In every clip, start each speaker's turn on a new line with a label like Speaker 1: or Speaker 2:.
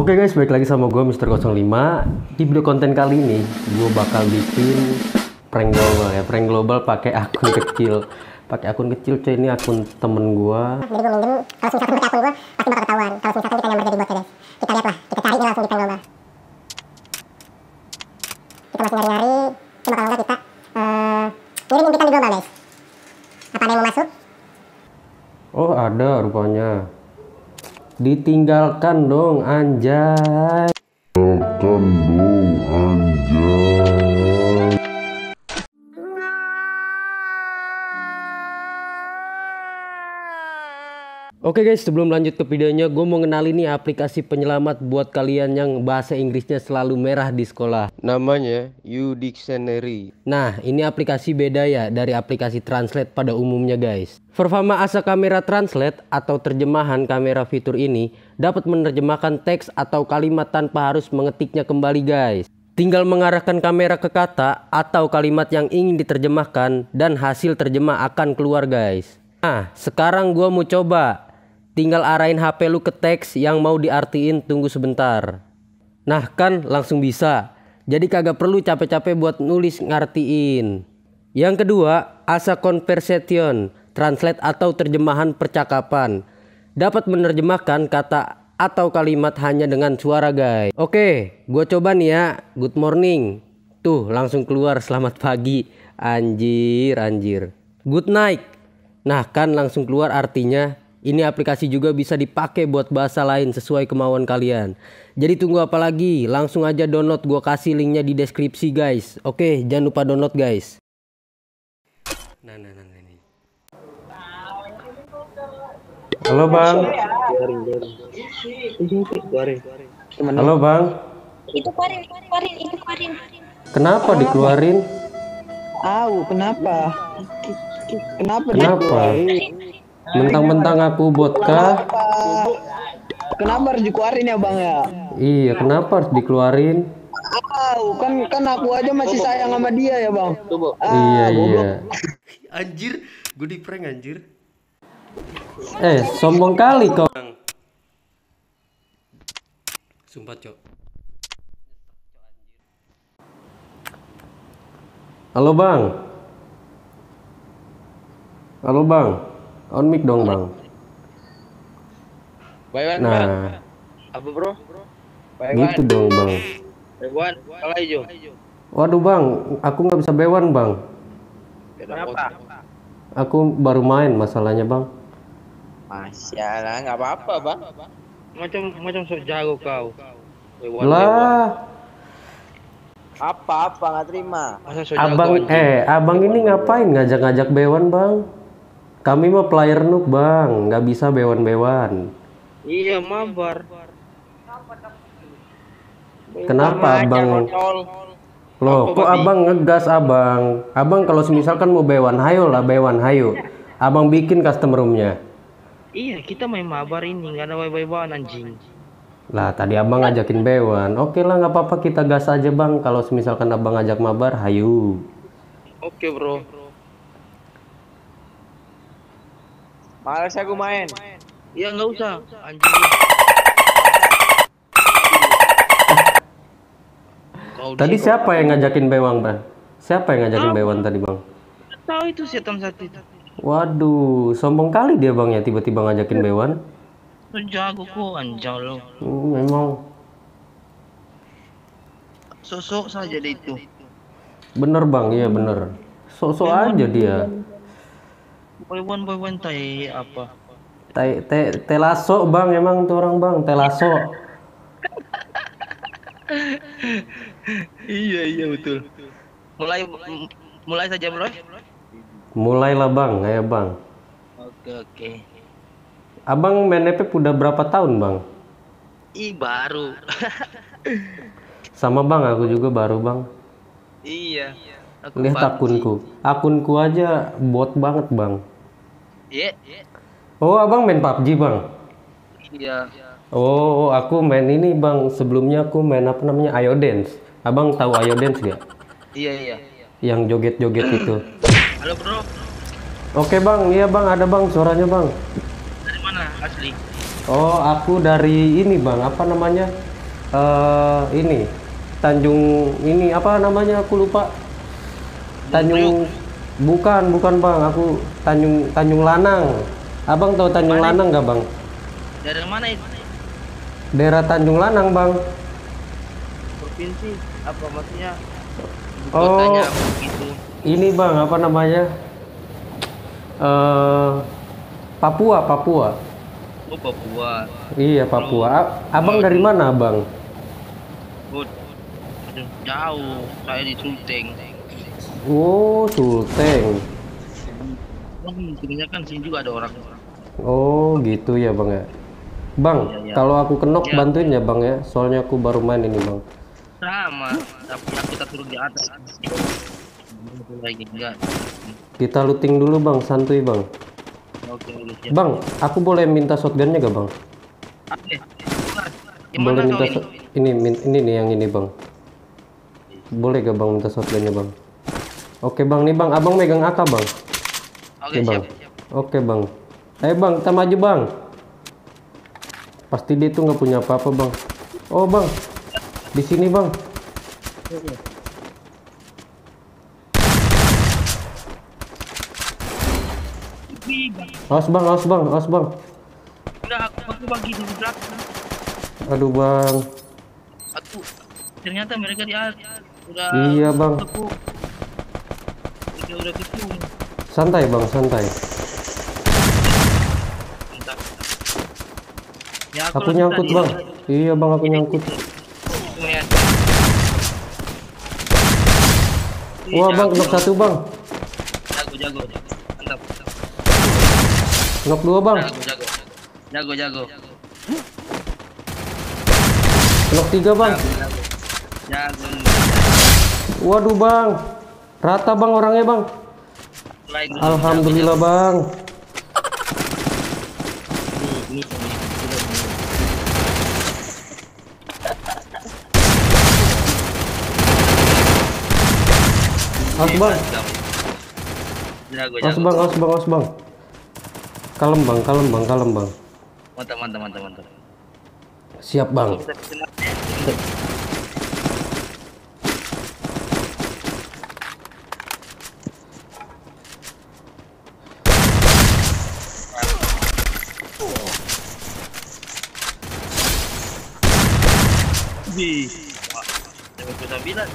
Speaker 1: Oke guys, balik lagi sama gue Mr. 05. Di video konten kali ini gue bakal bikin prank global ya. Prank global pakai akun kecil. Pakai akun kecil cuy, ini akun temen gue.
Speaker 2: Jadi gue minjem, kalau misalkan pakai akun gue pasti bakal ketahuan. Kalau misalkan kita nyamber jadi bot ya guys. Kita lihat lah, kita cari langsung di prank global. Kita masih nyari-nyari, coba kalau enggak kita ngirim invitan di global guys. Apa ada yang mau masuk?
Speaker 1: Oh ada rupanya. Ditinggalkan dong anjay. Oke guys, sebelum lanjut ke videonya, gue mau kenalin nih aplikasi penyelamat buat kalian yang bahasa Inggrisnya selalu merah di sekolah. Namanya U-Dictionary. Nah, ini aplikasi beda ya dari aplikasi Translate pada umumnya guys. Pertama, Asa Kamera Translate atau terjemahan kamera fitur ini dapat menerjemahkan teks atau kalimat tanpa harus mengetiknya kembali guys. Tinggal mengarahkan kamera ke kata atau kalimat yang ingin diterjemahkan dan hasil terjemah akan keluar guys. Nah, sekarang gue mau coba. Tinggal arahin HP lu ke teks yang mau diartiin, tunggu sebentar. Nah kan langsung bisa. Jadi kagak perlu capek-capek buat nulis ngartiin. Yang kedua, Asa Conversation Translate atau terjemahan percakapan. Dapat menerjemahkan kata atau kalimat hanya dengan suara guys. Oke, gue coba nih ya. Good morning. Tuh langsung keluar selamat pagi. Anjir. Good night. Nah kan langsung keluar artinya. Ini aplikasi juga bisa dipakai buat bahasa lain sesuai kemauan kalian. Jadi tunggu apa lagi? Langsung aja download, gua kasih linknya di deskripsi guys. Oke, jangan lupa download guys. Nah ini. Halo bang. Halo bang.
Speaker 3: Itu keluarin.
Speaker 1: Kenapa dikeluarin?
Speaker 4: Kenapa?
Speaker 1: Mentang-mentang aku bot kah?
Speaker 4: Kenapa harus dikeluarin ya bang ya?
Speaker 1: Iya, kenapa harus dikeluarin?
Speaker 4: Kan aku aja masih sayang sama dia ya bang.
Speaker 1: Iya. Anjir, gue di prank anjir. Sombong kali kau. Sumpah cok. Halo bang. On mic dong bang. Nah,
Speaker 5: apa bro?
Speaker 1: gitu dong bang.
Speaker 5: Bewan, kalau hijau.
Speaker 1: Waduh bang, aku nggak bisa bewan bang.
Speaker 5: Kenapa?
Speaker 1: Aku baru main masalahnya bang.
Speaker 5: Masalah, nggak apa-apa bang. Macam sok jago kau. Bewan,
Speaker 1: Lah,
Speaker 5: apa nggak terima? Masa sok
Speaker 1: abang
Speaker 5: jago,
Speaker 1: abang ini ngapain ngajak-ngajak bewan bang? Kami mah player noob bang, nggak bisa bewan-bewan.
Speaker 5: Iya mabar.
Speaker 1: Kenapa abang? Loh, kok abang ngegas abang? Abang kalau misalkan mau bewan, hayo lah bewan, hayo. Abang bikin custom roomnya.
Speaker 5: Iya, kita main mabar ini, nggak ada bewan anjing.
Speaker 1: Lah tadi abang ngajakin bewan. Oke lah nggak apa-apa, kita gas aja bang. Kalau misalkan abang ngajak mabar, hayo.
Speaker 5: Oke bro. Males aku main. Iya nggak usah, anjing.
Speaker 1: Tadi siapa yang ngajakin bewang bang? Siapa yang ngajakin bewan tadi bang?
Speaker 5: Tahu itu setan satu itu.
Speaker 1: Waduh, sombong kali dia bang ya tiba-tiba ngajakin bewan.
Speaker 5: Jago kok anjal lo.
Speaker 1: Memang.
Speaker 5: Sosok saja deh itu.
Speaker 1: Bener bang, iya bener. Sok-sok aja dia.
Speaker 5: Bewan tai apa?
Speaker 1: Telaso bang, emang tuh orang bang, telaso.
Speaker 5: Iya betul. Mulai saja bro.
Speaker 1: Mulailah bang, ya bang.
Speaker 5: Oke.
Speaker 1: Abang main EP udah berapa tahun bang?
Speaker 5: Baru.
Speaker 1: Sama bang, aku juga baru bang.
Speaker 5: Iya.
Speaker 1: Lihat akunku aja bot banget bang.
Speaker 5: Iya.
Speaker 1: Oh abang main PUBG bang?
Speaker 5: Iya.
Speaker 1: Oh aku main ini bang, sebelumnya aku main apa namanya Ayo Dance. Abang tahu Ayo Dance gak?
Speaker 5: Iya.
Speaker 1: Yang joget-joget itu.
Speaker 5: Halo bro.
Speaker 1: Oke bang, iya bang, ada bang suaranya bang.
Speaker 5: Dari mana asli?
Speaker 1: Oh aku dari ini bang, apa namanya, Ini Tanjung ini apa namanya aku lupa. Tanjung bukan bang, aku Tanjung Lanang. Abang tahu Tanjung Lanang nggak bang?
Speaker 5: Daerah mana itu?
Speaker 1: Daerah Tanjung Lanang bang.
Speaker 5: Provinsi apa maksudnya?
Speaker 1: Oh,
Speaker 5: Kotanya apa gitu?
Speaker 1: ini bang apa namanya? Papua.
Speaker 5: Oh Papua.
Speaker 1: Iya Papua. Abang dari mana bang?
Speaker 5: Oh, aduh, jauh. Saya di Sulteng.
Speaker 1: Oh Sulteng.
Speaker 5: Sebenarnya kan sini juga ada orang.
Speaker 1: Oh gitu ya bang ya. Bang,
Speaker 5: Iya.
Speaker 1: kalau aku kenok
Speaker 5: Ya.
Speaker 1: bantuin ya bang ya. Soalnya aku baru main ini bang.
Speaker 5: Sama, tapi kita turun di atas. Lagi enggak.
Speaker 1: Kita looting dulu bang, santuy bang.
Speaker 5: Oke, siap.
Speaker 1: Bang, aku boleh minta shotgunnya gak bang?
Speaker 5: Oke. Yang
Speaker 1: Boleh
Speaker 5: mana
Speaker 1: minta
Speaker 5: kau
Speaker 1: ini nih yang ini bang. Boleh gak bang minta shotgunnya bang? Oke bang, nih bang, abang megang AK bang.
Speaker 5: Oke,
Speaker 1: Bang.
Speaker 5: siap.
Speaker 1: Oke bang. Ayo bang, kita maju bang. Pasti dia tuh nggak punya apa-apa bang. Oh bang, di sini bang. Awas bang, awas bang, awas bang.
Speaker 5: Udah aku bagi di belakang.
Speaker 1: Aduh bang.
Speaker 5: Aku ternyata mereka di atas. Udah
Speaker 1: Iya bang.
Speaker 5: tepuk. Udah ketemu.
Speaker 1: Santai bang, santai.
Speaker 5: Mantap. Ya,
Speaker 1: Aku
Speaker 5: langsung
Speaker 1: nyangkut
Speaker 5: tadi.
Speaker 1: bang. Iya bang, aku nyangkut.
Speaker 5: Lumayan.
Speaker 1: Wah bang, knock satu bang.
Speaker 5: Jago. Mantap.
Speaker 1: Knock dua bang.
Speaker 5: Jago.
Speaker 1: Knock tiga bang.
Speaker 5: Jago.
Speaker 1: Waduh bang. Rata bang orangnya bang.
Speaker 5: Like.
Speaker 1: Alhamdulillah bang.
Speaker 5: Ini.
Speaker 1: Awas bang.
Speaker 5: Jago.
Speaker 1: Awas bang, awas bang, awas bang. Kalem bang, kalem bang, kalem bang.
Speaker 5: Mantap.
Speaker 1: Siap bang.
Speaker 5: Kita senangnya. Wih. Jangan kita bilang.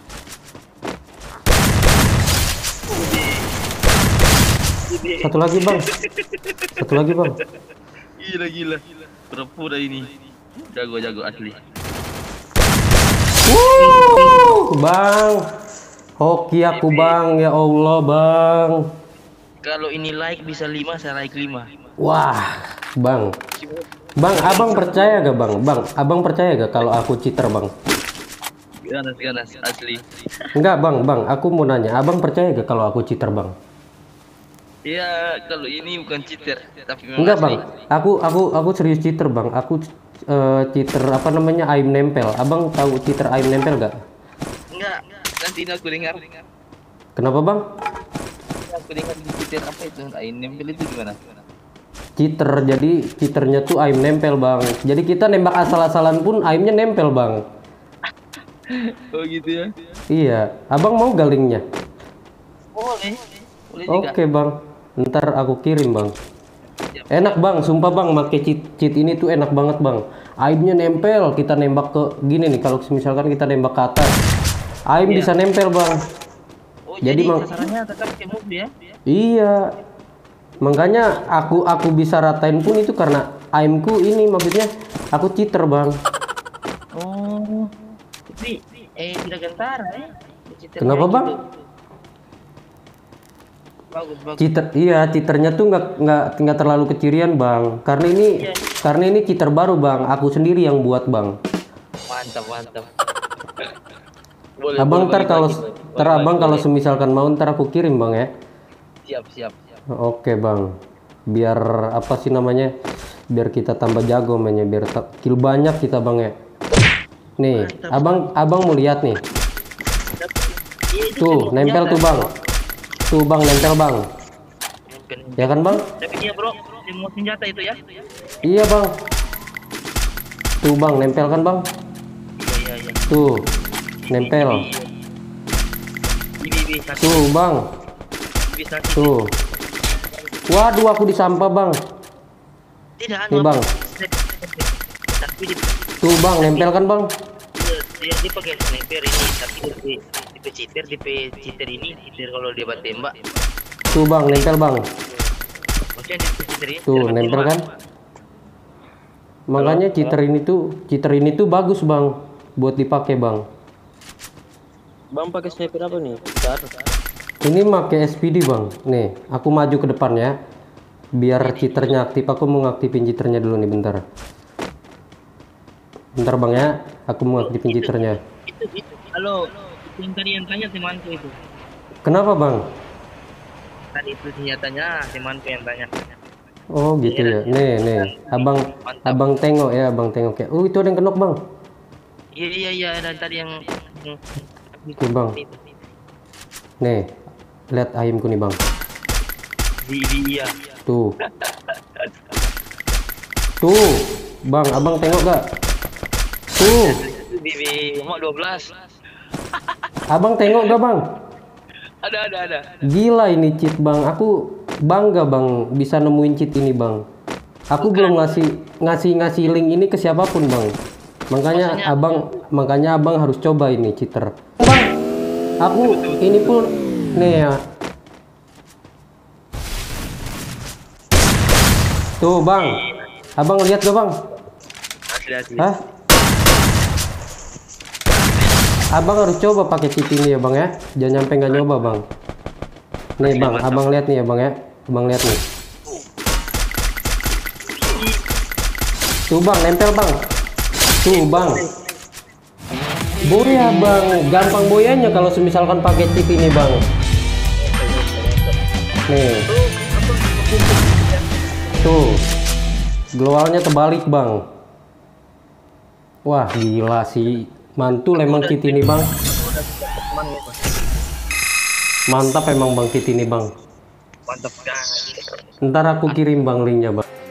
Speaker 1: Satu lagi bang. Satu lagi bang.
Speaker 5: Gila. Pura-pura ini. Jago asli.
Speaker 1: Bang. Hoki aku bang, ya Allah bang.
Speaker 5: Kalau ini like bisa 5, saya like 5.
Speaker 1: Wah, bang. Bang, abang percaya gak bang? Bang, abang percaya gak kalau aku cheater bang?
Speaker 5: Ganas asli.
Speaker 1: Enggak bang, aku mau nanya, abang percaya gak kalau aku cheater bang?
Speaker 5: Ya, kalau ini bukan cheater, tapi memang
Speaker 1: Enggak
Speaker 5: asli.
Speaker 1: bang, aku serius cheater bang. Aku cheater apa namanya aim nempel. Abang tahu cheater aim nempel gak?
Speaker 5: Enggak, nanti aku dengar.
Speaker 1: Kenapa bang?
Speaker 5: Aku dengar di cheater apa itu? Ain nempel itu gimana?
Speaker 1: Cheater, jadi cheaternya tuh aim nempel bang. Jadi kita nembak asal-asalan pun aimnya nempel bang.
Speaker 5: Oh gitu ya?
Speaker 1: Iya, abang mau galingnya?
Speaker 5: Boleh juga.
Speaker 1: Oke bang, ntar aku kirim bang. Enak bang, sumpah bang, pakai cheat ini tuh enak banget bang. Aimnya nempel, kita nembak ke gini nih. Kalau misalkan kita nembak ke atas, aim bisa nempel bang.
Speaker 5: Oh
Speaker 1: Jadi,
Speaker 5: jadi
Speaker 1: Mang.
Speaker 5: sasarannya tetap ke move ya?
Speaker 1: Iya, makanya aku bisa ratain pun itu karena aimku ini, maksudnya aku cheater bang.
Speaker 5: Oh, tapi tidak gentara ya? Cheater
Speaker 1: Kenapa
Speaker 5: kayak
Speaker 1: bang?
Speaker 5: gitu. Bagus.
Speaker 1: Cheater, iya cheaternya tuh nggak terlalu kecirian bang. Karena ini cheater baru bang. Aku sendiri yang buat bang.
Speaker 5: Mantap.
Speaker 1: Abang ntar kalau abang kalau
Speaker 5: boleh.
Speaker 1: semisalkan mau ntar aku kirim bang ya.
Speaker 5: Siap.
Speaker 1: Oke bang. Biar apa sih namanya? Biar kita tambah jago mainnya. Biar kill banyak kita bang ya. Nih, abang mau lihat nih. Tuh nempel tuh bang. Tuh bang nempel bang. Ya kan bang?
Speaker 5: Tapi dia bro, semua senjata itu ya?
Speaker 1: Iya bang. Tuh bang nempel kan bang? Tuh, nempel.
Speaker 5: Bi satu.
Speaker 1: Tuh bang,
Speaker 5: Bi satu.
Speaker 1: tuh. Waduh, aku disampah bang.
Speaker 5: Tidak
Speaker 1: Nih bang,
Speaker 5: Tapi di
Speaker 1: tuh bang, nempel kan bang?
Speaker 5: dia pakai sniper ini, tapi di cheater ini, cheater kalau dia buat tembak.
Speaker 1: Tuh bang, nempel bang.
Speaker 5: Maksudnya di cheater ini.
Speaker 1: Tuh,
Speaker 5: dia buat
Speaker 1: nempel
Speaker 5: tembak.
Speaker 1: kan? Makanya cheater ini tuh bagus bang, buat dipakai bang.
Speaker 6: Bang pakai sniper apa nih? Bentar.
Speaker 1: Ini pakai SPD bang. Nih, aku maju ke depan ya. Biar cheaternya aktif. Aku mau ngaktifin cheaternya dulu nih, bentar. Bentar bang ya. Aku mau ngaktifin cheaternya.
Speaker 5: Itu. Halo, itu yang tadi yang tanya temanku itu.
Speaker 1: Kenapa bang?
Speaker 5: Tadi itu senjatanya temanku yang tanya.
Speaker 1: Oh gitu ya. Nih. Abang tengok ya, abang tengok ya. Itu ada yang kenok bang.
Speaker 5: Iya, dan tadi yang
Speaker 1: Oke bang. Nih, lihat ayamku nih bang.
Speaker 5: Iya.
Speaker 1: Tuh. Tuh, bang, abang tengok gak? Tuh,
Speaker 5: Bibi mau 12.
Speaker 1: abang tengok gak bang?
Speaker 5: Ada.
Speaker 1: Gila ini cheat bang. Aku bangga bang bisa nemuin cheat ini bang. Aku belum ngasih link ini ke siapapun bang. Makanya abang harus coba ini cheater. Bang, aku ini pun nih ya. Tuh bang, abang lihat gak bang?
Speaker 5: Asli.
Speaker 1: Hah? Abang harus coba pakai cheat ini ya bang ya. Jangan nyampe nggak nyoba bang. Nih bang, abang lihat nih ya bang ya. Abang lihat nih. Tuh bang, nempel bang. Tuh bang. Boya bang, gampang boyanya kalau misalkan pakai cheat ini bang. Nih. Tuh. Glowalnya terbalik bang. Wah gila sih. Mantul emang cheat ini bang. Mantap emang bang cheat ini bang.
Speaker 5: Mantap sekali.
Speaker 1: Ntar aku kirim bang linknya bang.